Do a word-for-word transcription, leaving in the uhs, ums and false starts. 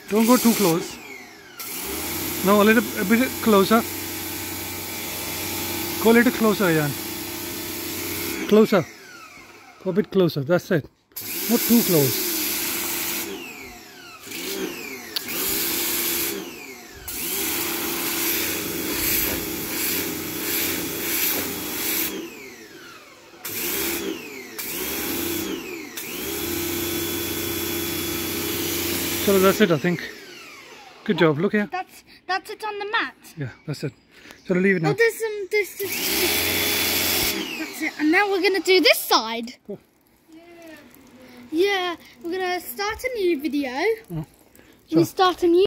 Don't go too close. No, a little a bit closer. Go a little closer, Jan. Closer. Go a bit closer. That's it. Not too close. So that's it, I think. Good job. Look here. That's that's it on the mat. Yeah, that's it. So leave it now. Oh, there's some. This is. That's it. And now we're gonna do this side. Cool. Yeah, we're gonna start a new video. Oh, We start a new.